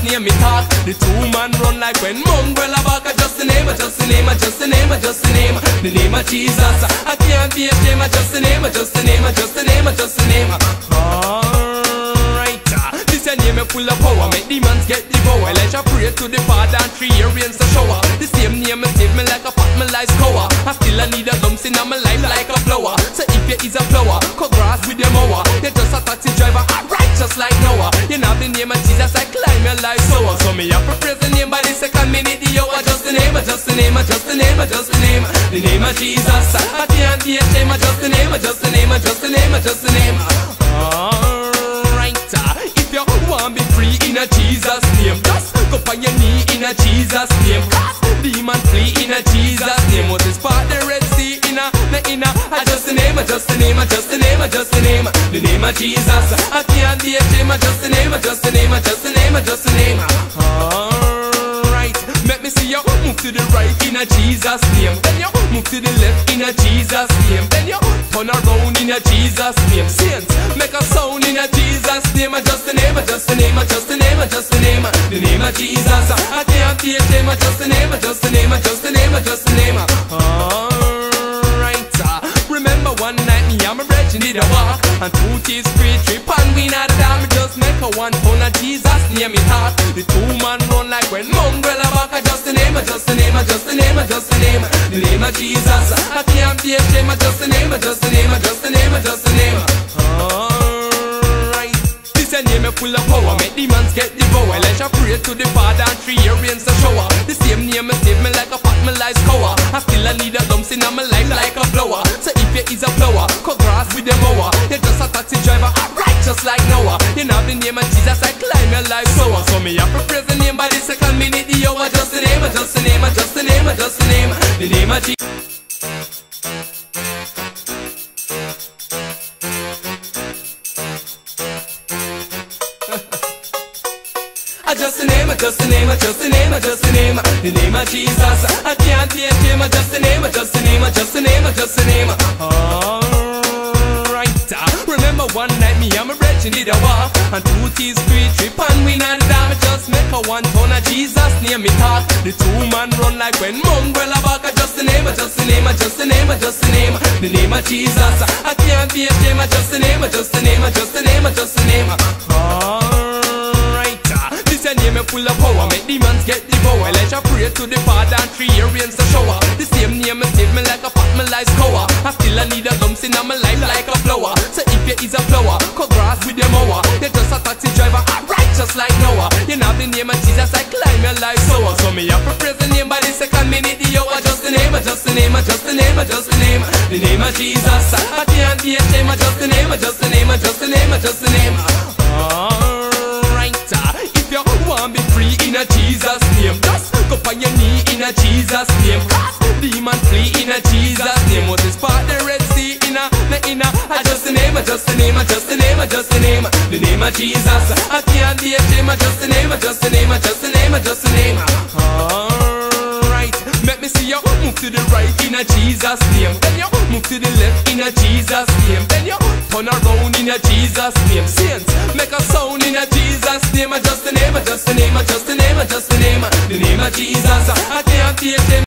name me talk. The two man run like when mongrel a back. Just the name, just the name, just the name, just the name. The name of Jesus. I can't be ashamed. Just the name, just the name, just the name, just the name. Alright, this your name full of power. Make demons get devoured. Let you pray to the Father and 3 years rains to shower. The same name save me like a pot, my life cover. I still need a lumps in my life like a flower. So if you is a flower, cut grass with your mower. You're just a taxi driver, righteous like Noah. You know the name of Jesus, I climb your life sower. So me have to praise the name by the second minute. Yo, just the name, just the name, just the name, just the name. The name of Jesus. I can't be ashamed. Just the name, just the name, just the name, just the name. Alright, if you want be free in a Jesus name, just go on your knee in a Jesus name. Demon flee in a Jesus name. What is part the Red Sea in a just the name, just the name, just the name, just the name. The name of Jesus. I can't be ashamed. Just the name, just the name, just the name, just the name. Alright, let me see you move to the right in a Jesus name. Then you move to the left in a Jesus name. Then you turn around in a Jesus name. Saints, make a sound in a Jesus name. Just the name, just the name, just the name, just the name. The name of Jesus. I can't be ashamed. Just the name, just the name, just the name, just the name. Alright, remember one night me and my brethren did a walk, and 2 teeth, 3 trip and we not down. Me just make a 1 pound of Jesus name me talk. The 2 man run like when mongrel a back. Just the name, just the name, just the name, just the name. The name of Jesus. I can't be ashamed. Just the name, just the name, just the name, just the name. Alright, this your name full of power. Make demons get devoured. Let you pray to the Father and 3 years rains to shower. The same name save me like a pot, my life's cover. I still need a lumps in my life like a flower. So if you is a flower, cut grass with your mower. You're just a taxi driver, righteous like Noah. You know the name of Jesus, I climb your life sower. So me have to praise the name by the second minute. Yo, just the name, just the name, just the name, just the name. The name of Jesus. Just the name, just the name, just the name, just the name. The name of Jesus. I can't be ashamed. Just the name, just the name, just the name, just the name. Alright, remember one night me and my brethren did a walk, and 2 teeth, 3 trip and we not down. Just make a 1 ton of Jesus name me talk. The 2 man run like when mongrel a back. Just the name, just the name, just the name, just the name. The name of Jesus. I can't be ashamed. Just the name, just the name, just the name, just the name. Your name full of power. Make demons get devoured. Let you pray to the Father and 3 years rains to shower. The same name save me like a pot, my life's cover. I still need a lumps in my life like a flower. So if you is a flower, cut grass with your mower. You're just a taxi driver, righteous like Noah. You know the name of Jesus, I climb your life sower. So me have to praise the name by the second minute. Yo, just the name, just the name, just the name, just the name. The name of Jesus. I can't be ashamed. Just the name, just the name, just the name, just the name. If you want be free in a Jesus name, just go on your knee in a Jesus name. Demon flee in a Jesus name. What is part the Red Sea in a just the name, just the name, just the name, just the name. The name of Jesus. I can't be ashamed. Just the name, just the name, just the name, just the name. Alright, let me see you move to the right in a Jesus name. Then you move to the left in a Jesus name. Then you turn around in a Jesus name. Saints, make a sound in a Jesus name. Just the name, just the name, just the name, just the name. The name of Jesus. I can't be ashamed.